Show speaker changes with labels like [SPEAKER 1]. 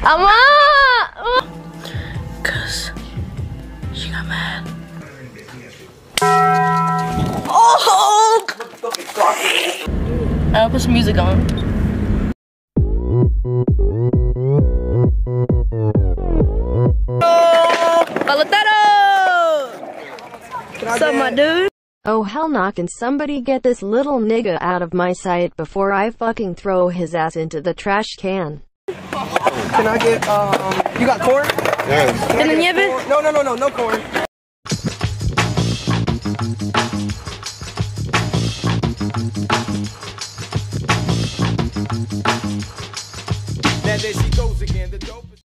[SPEAKER 1] Ama! Cause she got mad. Oh! I'll put some music on. What's up, my dude?
[SPEAKER 2] Oh hell nah, can somebody get this little nigga out of my sight before I fucking throw his ass into the trash can.
[SPEAKER 3] Can I get, you got corn?
[SPEAKER 4] Yes.
[SPEAKER 3] Can I get corn? No corn.
[SPEAKER 5] Now there she goes again.